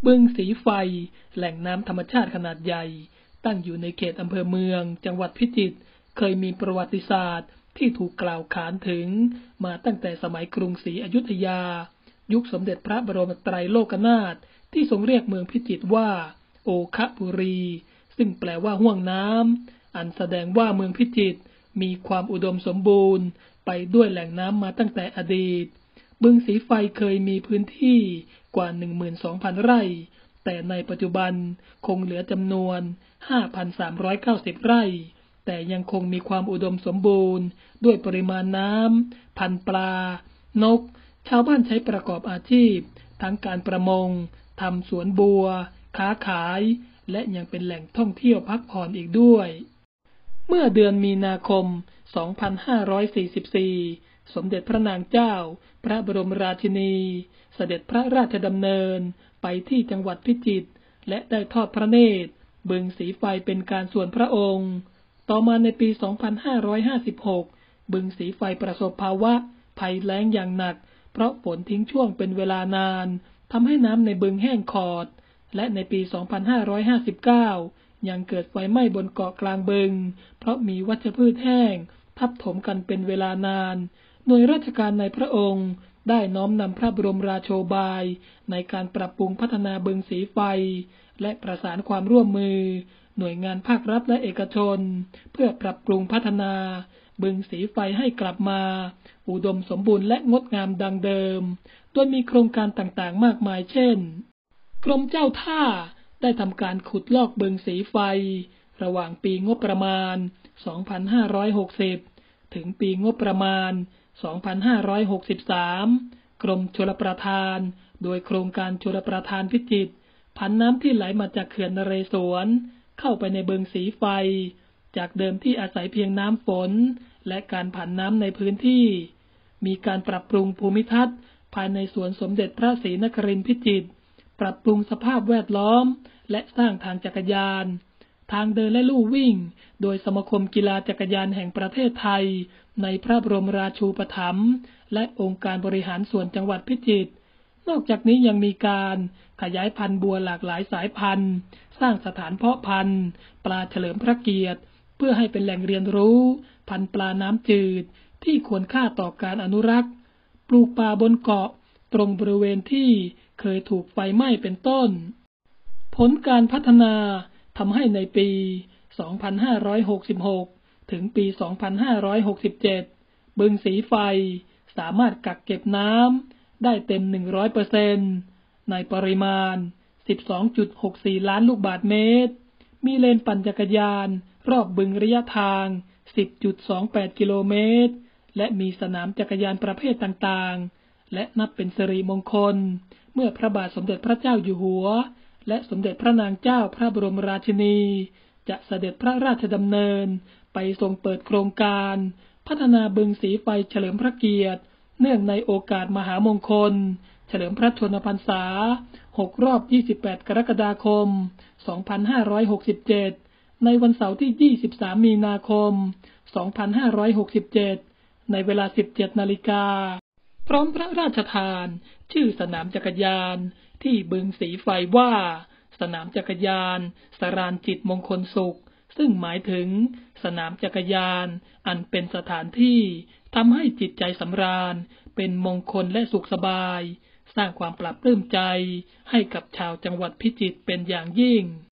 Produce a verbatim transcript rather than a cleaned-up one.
บึงสีไฟแหล่งน้ำธรรมชาติขนาดใหญ่ตั้งอยู่ในเขตอำเภอเมืองจังหวัดพิจิตรเคยมีประวัติศาสตร์ที่ถูกกล่าวขานถึงมาตั้งแต่สมัยกรุงศรีอยุธยายุคสมเด็จพระบรมไตรโลกนาถที่ทรงเรียกเมืองพิจิตรว่าโอคะบุรีซึ่งแปลว่าห้วงน้ำอันแสดงว่าเมืองพิจิตรมีความอุดมสมบูรณ์ไปด้วยแหล่งน้ำมาตั้งแต่อดีตบึงสีไฟเคยมีพื้นที่กว่า หนึ่งหมื่นสองพัน ไร่แต่ในปัจจุบันคงเหลือจำนวน ห้าพันสามร้อยเก้าสิบ ไร่แต่ยังคงมีความอุดมสมบูรณ์ด้วยปริมาณน้ำพันธุ์ปลานกชาวบ้านใช้ประกอบอาชีพทั้งการประมงทำสวนบัวค้าขายและยังเป็นแหล่งท่องเที่ยวพักผ่อนอีกด้วยเมื่อเดือนมีนาคม สองพันห้าร้อยสี่สิบสี่ สมเด็จพระนางเจ้าพระบรมราชินีเสด็จพระราชดำเนินไปที่จังหวัดพิจิตรและได้ทอดพระเนตรบึงสีไฟเป็นการส่วนพระองค์ต่อมาในปี สองพันห้าร้อยห้าสิบหก บึงสีไฟประสบภาวะภัยแล้งอย่างหนักเพราะฝนทิ้งช่วงเป็นเวลานานทำให้น้ำในบึงแห้งขอดและในปี สองพันห้าร้อยห้าสิบเก้า ยังเกิดไฟไหม้บนเกาะกลางบึงเพราะมีวัชพืชแห้งทับถมกันเป็นเวลานานหน่วยราชการในพระองค์ได้น้อมนำพระบรมราโชบายในการปรับปรุงพัฒนาบึงสีไฟและประสานความร่วมมือหน่วยงานภาครัฐและเอกชนเพื่อปรับปรุงพัฒนาบึงสีไฟให้กลับมาอุดมสมบูรณ์และงดงามดังเดิมโดยมีโครงการต่างๆมากมายเช่นกรมเจ้าท่าได้ทำการขุดลอกบึงสีไฟระหว่างปีงบประมาณ สองพันห้าร้อยหกสิบ ถึงปีงบประมาณ สองพันห้าร้อยหกสิบสาม กรมชลประทานโดยโครงการชลประทานพิจิตรผันน้ำที่ไหลมาจากเขื่อนนเรศวรเข้าไปในบึงสีไฟจากเดิมที่อาศัยเพียงน้ำฝนและการผันน้ำในพื้นที่มีการปรับปรุงภูมิทัศน์ภายในสวนสมเด็จพระศรีนครินทร์พิจิตรปรับปรุงสภาพแวดล้อมและสร้างทางจักรยานทางเดินและลู่วิ่งโดยสมาคมกีฬาจักรยานแห่งประเทศไทยในพระบรมราชูปถัมภ์และองค์การบริหารส่วนจังหวัดพิจิตรนอกจากนี้ยังมีการขยายพันธุ์บัวหลากหลายสายพันธุ์สร้างสถานเพาะพันธุ์ปลาเฉลิมพระเกียรติเพื่อให้เป็นแหล่งเรียนรู้พันธุ์ปลาน้ำจืดที่ควรค่าต่อการอนุรักษ์ปลูกป่าบนเกาะตรงบริเวณที่เคยถูกไฟไหม้เป็นต้นผลการพัฒนาทำให้ในปี สองพันห้าร้อยหกสิบหก ถึงปี สองพันห้าร้อยหกสิบเจ็ด บึงสีไฟสามารถกักเก็บน้ำได้เต็ม หนึ่งร้อยเปอร์เซ็นต์ ในปริมาณ สิบสองจุดหกสี่ ล้านลูกบาศก์เมตรมีเลนปั่นจักรยานรอบบึงระยะทาง สิบจุดสองแปด กิโลเมตรและมีสนามจักรยานประเภทต่างๆและนับเป็นสิริมงคลเมื่อพระบาทสมเด็จพระเจ้าอยู่หัวและสมเด็จพระนางเจ้าพระบรมราชินีจะเสด็จพระราชดำเนินไปทรงเปิดโครงการพัฒนาบึงสีไฟเฉลิมพระเกียรติเนื่องในโอกาสมหามงคลเฉลิมพระชนมพรรษาหกรอบยี่สิบแปดกรกฎาคมสองพันห้าร้อยหกสิบเจ็ดในวันเสาร์ที่ยี่สิบสามมีนาคมสองพันห้าร้อยหกสิบเจ็ดในเวลา สิบเจ็ดนาฬิกาพร้อมพระราชทานชื่อสนามจักรยานที่บึงสีไฟว่าสนามจักรยานสรานจิตมงคลสุขซึ่งหมายถึงสนามจักรยานอันเป็นสถานที่ทำให้จิตใจสำราญเป็นมงคลและสุขสบายสร้างความปลาบปลื้มใจให้กับชาวจังหวัดพิจิตรเป็นอย่างยิ่ง